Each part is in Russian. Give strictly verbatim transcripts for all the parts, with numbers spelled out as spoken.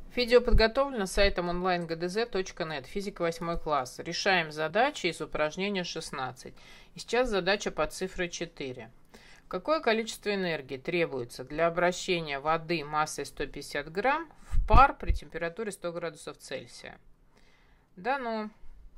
Видео подготовлено сайтом онлайн гэ дэ зэ точка нет, физика восьмой класс. Решаем задачи из упражнения шестнадцать. И сейчас задача под цифрой четыре. Какое количество энергии требуется для обращения воды массой сто пятьдесят грамм в пар при температуре сто градусов Цельсия? Дано.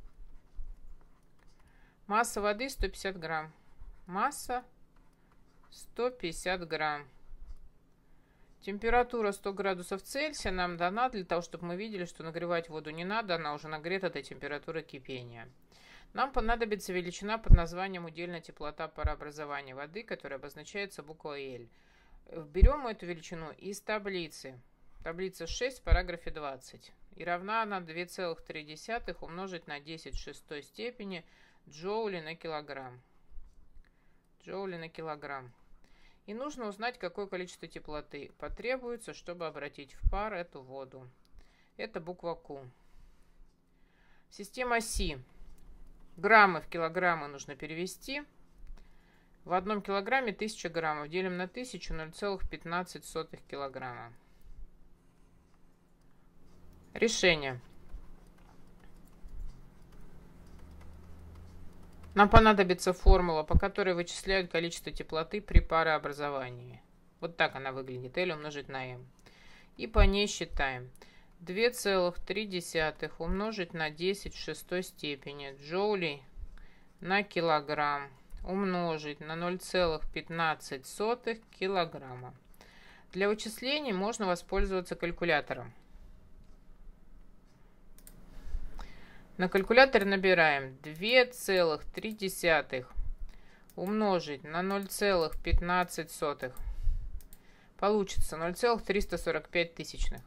Масса воды сто пятьдесят грамм. Масса сто пятьдесят грамм. Температура сто градусов Цельсия нам дана для того, чтобы мы видели, что нагревать воду не надо, она уже нагрета до температуры кипения. Нам понадобится величина под названием удельная теплота парообразования воды, которая обозначается буквой L. Берем эту величину из таблицы. Таблица шесть в параграфе двадцать. И равна она две целых три десятых умножить на десять в шестой степени джоули на килограмм. Джоули на килограмм. И нужно узнать, какое количество теплоты потребуется, чтобы обратить в пар эту воду. Это буква Q. Система Си. Граммы в килограммы нужно перевести. В одном килограмме тысяча граммов. Делим на тысячу, ноль целых пятнадцать сотых килограмма. Решение. Нам понадобится формула, по которой вычисляют количество теплоты при парообразовании. Вот так она выглядит. L умножить на M. И по ней считаем. две целых три десятых умножить на десять в шестой степени джоулей на килограмм умножить на ноль целых пятнадцать сотых килограмма. Для вычислений можно воспользоваться калькулятором. На калькуляторе набираем две целых три десятых умножить на ноль целых пятнадцать сотых. Получится ноль целых триста сорок пять тысячных.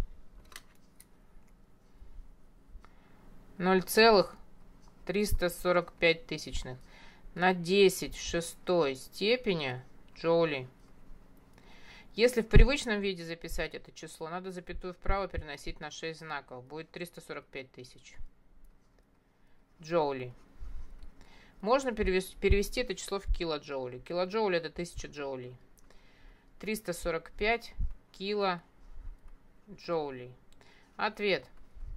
ноль целых триста сорок пять тысячных на десять в шестой степени джоулей. Если в привычном виде записать это число, надо запятую вправо переносить на шесть знаков. Будет триста сорок пять тысяч. Джоули. Можно перевести, перевести это число в килоджоули. Килоджоули это тысяча джоулей. триста сорок пять килоджоулей. Ответ.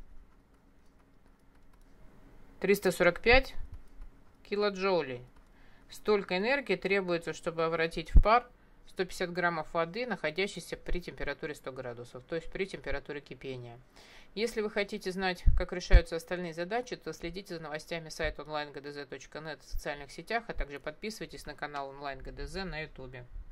триста сорок пять килоджоулей. Столько энергии требуется, чтобы обратить в пар сто пятьдесят граммов воды, находящейся при температуре сто градусов, то есть при температуре кипения. Если вы хотите знать, как решаются остальные задачи, то следите за новостями сайта онлайн гэ дэ зэ точка нет в социальных сетях, а также подписывайтесь на канал онлайн гэ дэ зэ на ютубе.